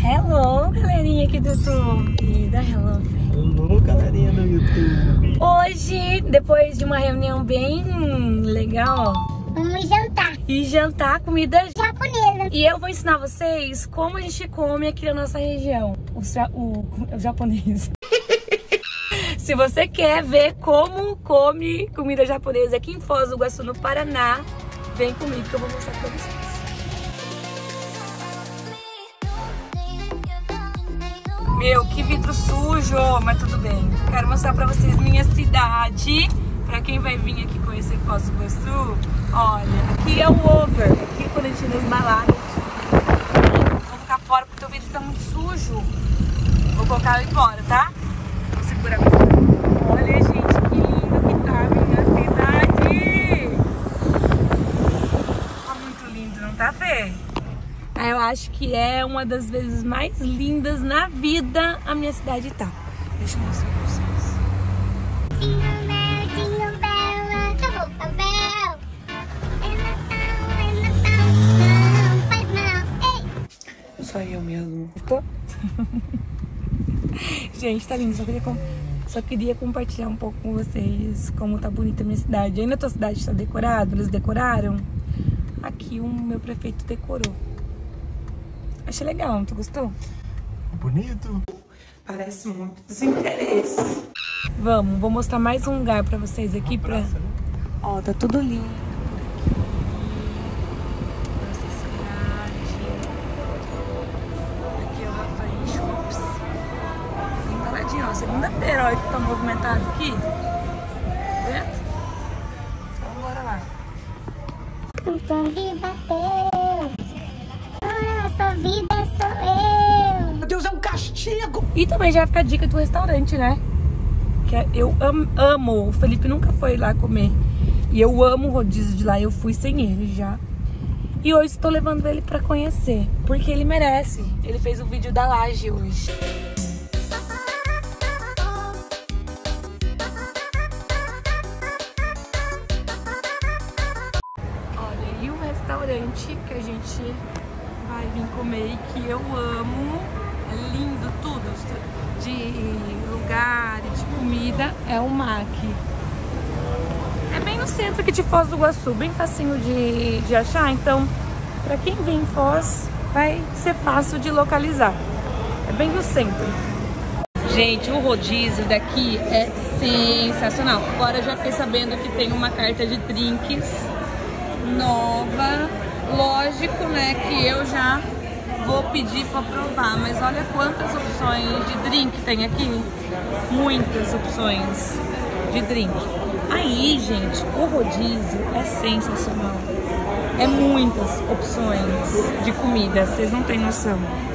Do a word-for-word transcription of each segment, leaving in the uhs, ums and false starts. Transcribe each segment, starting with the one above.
Hello, galerinha aqui do YouTube. Da Hello. Hello, galerinha do YouTube. Hoje, depois de uma reunião bem legal, vamos jantar. E jantar comida japonesa. E eu vou ensinar vocês como a gente come aqui na nossa região. O, o, o japonês. Se você quer ver como come comida japonesa aqui em Foz do Iguaçu, no Paraná, vem comigo que eu vou mostrar pra vocês. Meu, que vidro sujo, mas tudo bem. Quero mostrar pra vocês minha cidade. Pra quem vai vir aqui conhecer Foz do Iguaçu, olha, aqui é o over. Aqui quando a gente nos baladas, vou colocar fora porque o vidro tá muito sujo. Vou colocar ele fora, tá? Vou segurar. Olha, gente, que lindo que tá a minha cidade. Tá muito lindo, não tá, Fê? Eu acho que é uma das vezes mais lindas na vida a minha cidade tá. Deixa eu mostrar pra vocês. Jingle bell, jingle bell, acabou a bell. É Natal, é Natal, não faz mal, ei. Só eu mesmo. Tô? Gente, tá lindo. Só queria, só queria compartilhar um pouco com vocês como tá bonita a minha cidade. Aí na tua cidade tá decorado? Eles decoraram? Aqui o meu prefeito decorou. Achei legal, tu gostou? Bonito. Parece muito desinteresse. Vamos, vou mostrar mais um lugar pra vocês aqui. Pra... Ó, tá tudo lindo por aqui. Nossa cidade. Aqui é o Rafael Shops. Bem paradinho, ó. Segunda-feira, olha que tá movimentado aqui. Tá vendo? Então bora lá. Cantando e bateu. Nossa vida sou eu. Meu Deus, é um castigo. E também já fica a dica do restaurante, né? Que é, eu am, amo. O Felipe nunca foi lá comer. E eu amo o rodízio de lá. Eu fui sem ele já. E hoje estou levando ele pra conhecer. Porque ele merece. Ele fez o vídeo da laje hoje. Olha, e o restaurante que a gente vai vir comer e que eu amo. É lindo tudo. De lugar, de comida, é o Mac. É bem no centro aqui de Foz do Iguaçu, bem facinho de, de achar, então pra quem vem em Foz vai ser fácil de localizar. É bem no centro. Gente, o rodízio daqui é sensacional. Agora eu já fiquei sabendo que tem uma carta de drinks nova. Lógico, né, que eu já vou pedir para provar, mas olha quantas opções de drink tem aqui. Muitas opções de drink. Aí, gente, o rodízio é sensacional. É muitas opções de comida, vocês não têm noção.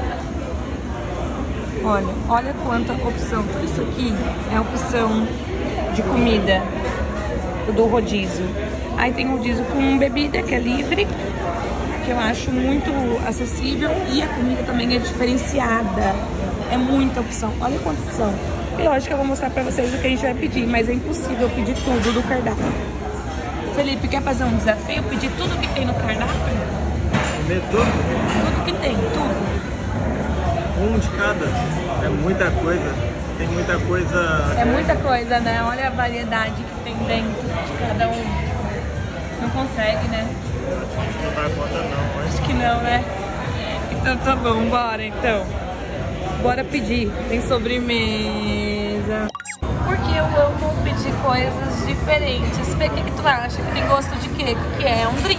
Olha, olha quanta opção. Tudo isso aqui é opção de comida do rodízio. Aí tem rodízio com bebida, que é livre, que eu acho muito acessível, e a comida também é diferenciada. É muita opção. Olha quanta opção. E lógico que eu vou mostrar pra vocês o que a gente vai pedir, mas é impossível pedir tudo do cardápio. Felipe, quer fazer um desafio? Pedir tudo que tem no cardápio? Comer tudo? Tudo que tem, tudo. Um de cada. É muita coisa. Tem muita coisa. É muita coisa, né? Olha a variedade que tem dentro de cada um. Não consegue, né? Não dá conta não, mas... Acho que não, né? Então tá bom, bora então. Bora pedir. Tem sobremesa. Porque eu amo pedir coisas diferentes. Vê o que, que tu acha? Que tem gosto de quê? O que, que é? É um drink.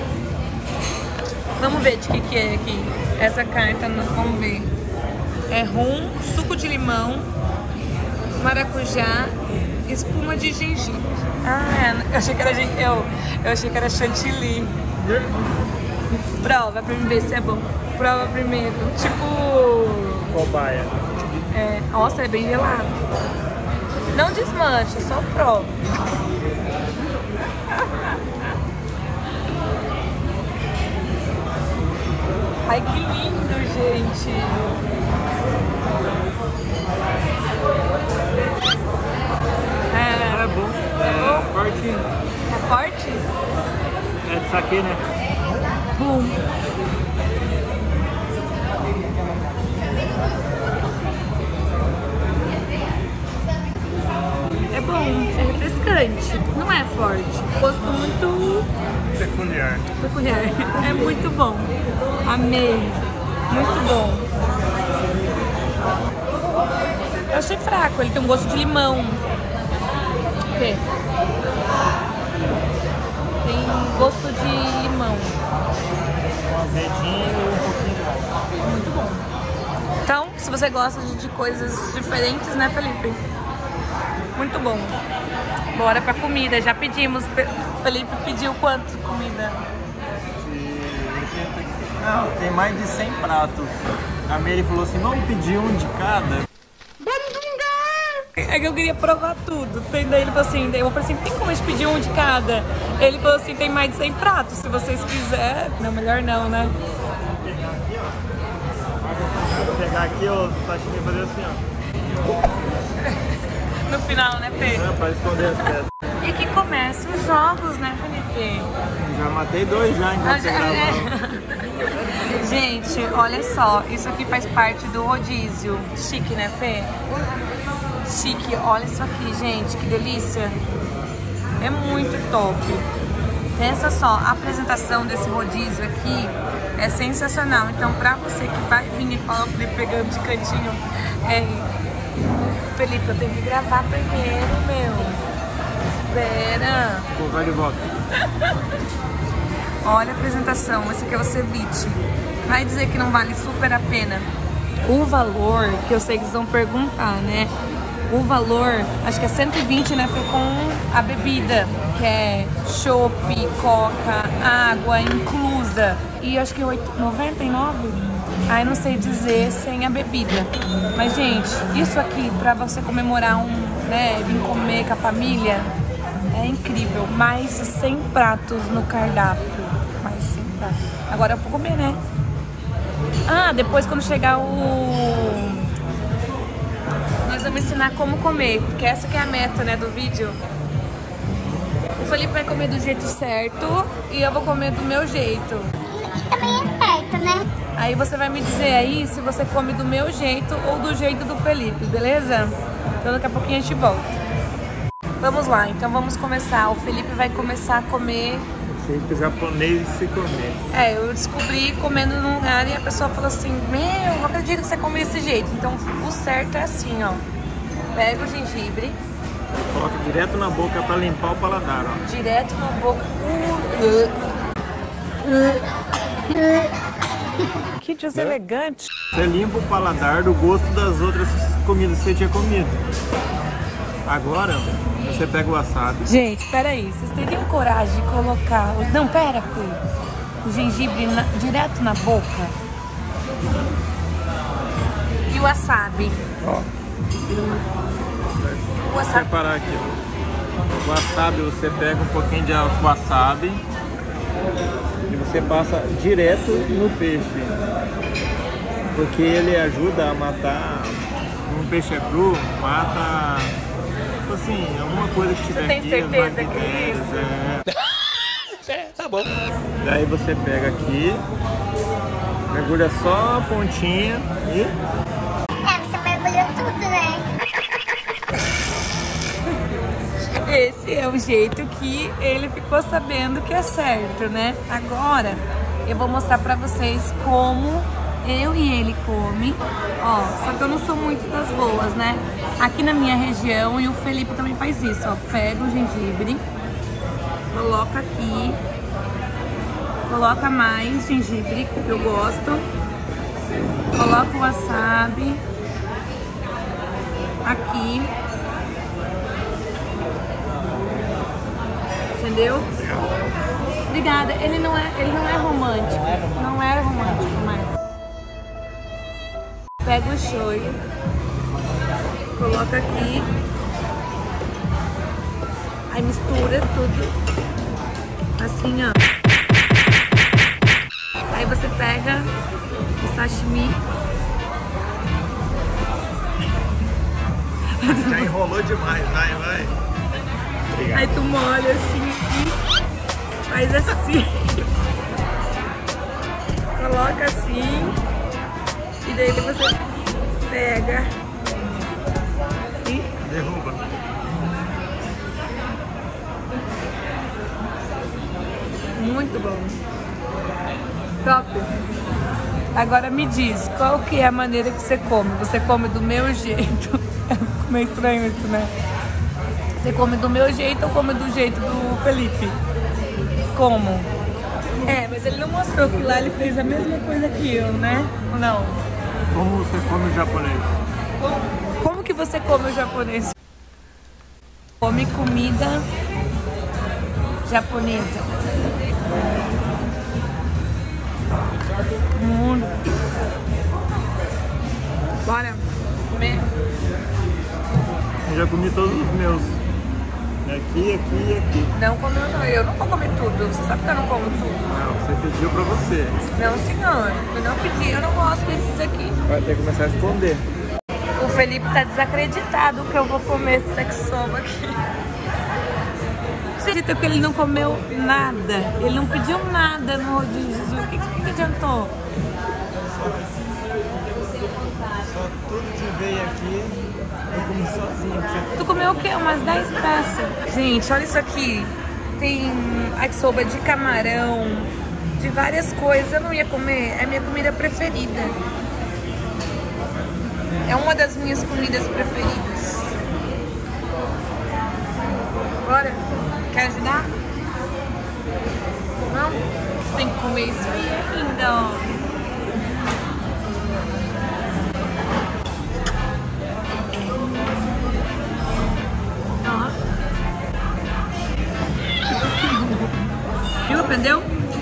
Vamos ver de que, que é aqui. Essa carta, vamos ver. É rum, suco de limão, maracujá, espuma de gengibre. Ah, eu achei que era, eu, eu achei que era chantilly. Prova pra mim ver se é bom. Prova primeiro. Tipo... Cobaia. É, nossa, é bem gelado. Não desmancha, só prova. Ai, que lindo, gente. É, É bom. É forte. é forte? É de saquê, né? Bum. marcante, não é forte. Gosto muito Peculiar. peculiar. É muito bom. Amei. Muito bom. Eu achei fraco, ele tem um gosto de limão. O quê? Tem gosto de limão. Um azedinho e um pouquinho. Muito bom. Então, se você gosta de, de coisas diferentes, né, Felipe? Muito bom. Bora pra comida. Já pedimos. Felipe pediu quanto de comida? Não, tem mais de cem pratos. A Mary falou assim, vamos pedir um de cada. É que eu queria provar tudo. Daí ele falou assim, daí eu falei assim, tem como a gente pedir um de cada? Ele falou assim, tem mais de cem pratos, se vocês quiserem. Não, melhor não, né? Vou pegar aqui, ó, sashimi e fazer assim, ó. No final, né, Fê? É, pra esconder as peças. E que começam os jogos, né, Felipe? Já matei dois já, enquanto você gravava. Gente, olha só, isso aqui faz parte do rodízio. Chique, né, Fê? Chique, olha isso aqui, gente, que delícia. É muito top. Pensa só, a apresentação desse rodízio aqui é sensacional. Então, pra você que vai vir e falar, Felipe pegando de cantinho, é... Felipe, eu tenho que gravar primeiro, meu. Espera. Pô, vai de volta. Olha a apresentação, esse aqui é o ceviche. Vai dizer que não vale super a pena. O valor, que eu sei que vocês vão perguntar, né? O valor, acho que é cento e vinte, né? Foi com a bebida, que é chopp, coca, água inclusa. E acho que é noventa e nove? Ai, não sei dizer sem a bebida. Mas, gente, isso aqui pra você comemorar um, né? Vir comer com a família, é incrível. Mais de cem pratos no cardápio. Mais de cem pratos. Agora eu vou comer, né? Ah, depois quando chegar o... Nós vamos ensinar como comer, porque essa que é a meta, né, do vídeo. O Felipe vai comer do jeito certo e eu vou comer do meu jeito. E também é certo, né? Aí você vai me dizer aí se você come do meu jeito ou do jeito do Felipe, beleza? Então daqui a pouquinho a gente volta. Vamos lá, então vamos começar. O Felipe vai começar a comer... Jeito japonês de se comer. É, eu descobri comendo num lugar e a pessoa falou assim, meu, não acredito que você come desse jeito. Então o certo é assim, ó. Pega o gengibre. Coloca direto na boca pra limpar o paladar, ó. Direto na boca. Que deselegante. Você limpa o paladar do gosto das outras comidas que você tinha comido. Agora, você pega o wasabi. Gente, peraí. Vocês teriam coragem de colocar... Não, pera, Fê. O gengibre na... direto na boca. E o wasabi. Ó. O Vou wasabi. separar aqui, ó. O wasabi, você pega um pouquinho de wasabi e você passa direto no peixe. Porque ele ajuda a matar... Um peixe é cru, mata... Assim, alguma coisa que tiver Você tem aqui, certeza as que é bactérias, isso? é... É, tá bom. Daí você pega aqui, mergulha só a pontinha e... É, você mergulhou tudo, né? Esse é o jeito que ele ficou sabendo que é certo, né? Agora eu vou mostrar pra vocês como eu e ele come. Ó, só que eu não sou muito das boas, né? Aqui na minha região, e o Felipe também faz isso, ó. Pega o gengibre, coloca aqui, coloca mais gengibre, que eu gosto. Coloca o wasabi aqui. Entendeu? Obrigada. Ele não é, ele não é romântico. Não é romântico, mas... Pega o shoyu, coloca aqui, aí mistura tudo, assim, ó. Aí você pega o sashimi. Já enrolou demais, vai, vai. Obrigado. Aí tu molha assim e faz assim. Coloca assim. E daí você pega e Derruba. Muito bom. Top. Agora me diz, qual que é a maneira que você come? Você come do meu jeito? É meio estranho isso, né? Você come do meu jeito ou come do jeito do Felipe? Como? É, mas ele não mostrou que lá ele fez a mesma coisa que eu, né? Ou não? Como você come o japonês? Como, como que você come o japonês? Come comida japonesa. Hum. Bora comer? Eu já comi todos os meus. Aqui, aqui e aqui. Não comeu, não. Eu não vou comer tudo. Você sabe que eu não como tudo. Não, você pediu pra você. Não, senhor. Eu não pedi. Eu não gosto desses aqui. Vai ter que começar a esconder. O Felipe tá desacreditado que eu vou comer esse sex-soba aqui. Você acredita que ele não comeu nada? Ele não pediu nada no rodízio. O que, que, que adiantou? Só tudo que veio aqui, eu comi sozinho. Tu comeu o quê? Umas dez peças. Gente, olha isso aqui. Tem yakisoba de camarão, de várias coisas. Eu não ia comer. É a minha comida preferida. É uma das minhas comidas preferidas. Bora? Quer ajudar? Não? Tem que comer isso aí ainda, ó. Ó. Viu? Aprendeu?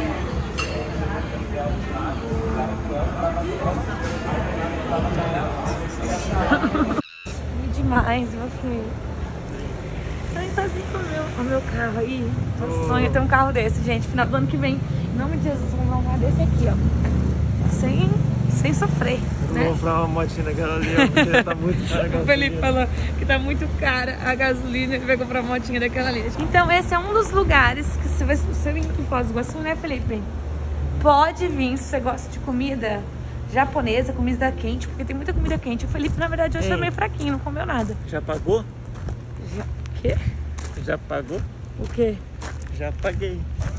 Demais você. Ai, tá assim o meu, o meu carro aí. Meu sonho é ter um carro desse, gente. Final do ano que vem, em nome de Jesus, vamos comprar um carro desse aqui, ó. Sem, sem sofrer, né? Vou comprar uma motinha daquela ali, ó, porque tá muito cara a gasolina. O Felipe falou que tá muito cara a gasolina, ele vai comprar uma motinha daquela ali. Então esse é um dos lugares que se você vem aqui em Foz do Iguaçu, né, Felipe? Pode vir, se você gosta de comida japonesa, comida quente, porque tem muita comida quente. O Felipe, na verdade, hoje foi meio fraquinho, não comeu nada. Já pagou? Já... O quê? Já pagou? O quê? Já paguei.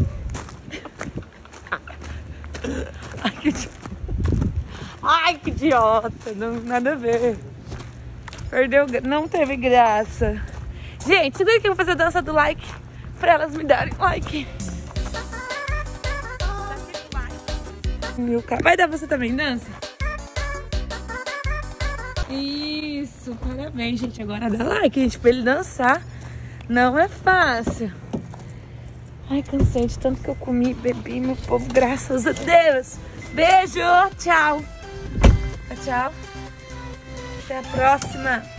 Ai, que idiota. Ai, que idiota. Não, nada a ver. Perdeu, não teve graça. Gente, segura que eu vou fazer a dança do like pra elas me darem like. Meu cara. Vai dar você também, dança? Isso, parabéns, gente. Agora dá like, gente, pra ele dançar. Não é fácil. Ai, cansei de tanto que eu comi e bebi, meu povo, graças a Deus. Beijo, tchau. Tchau. Até a próxima.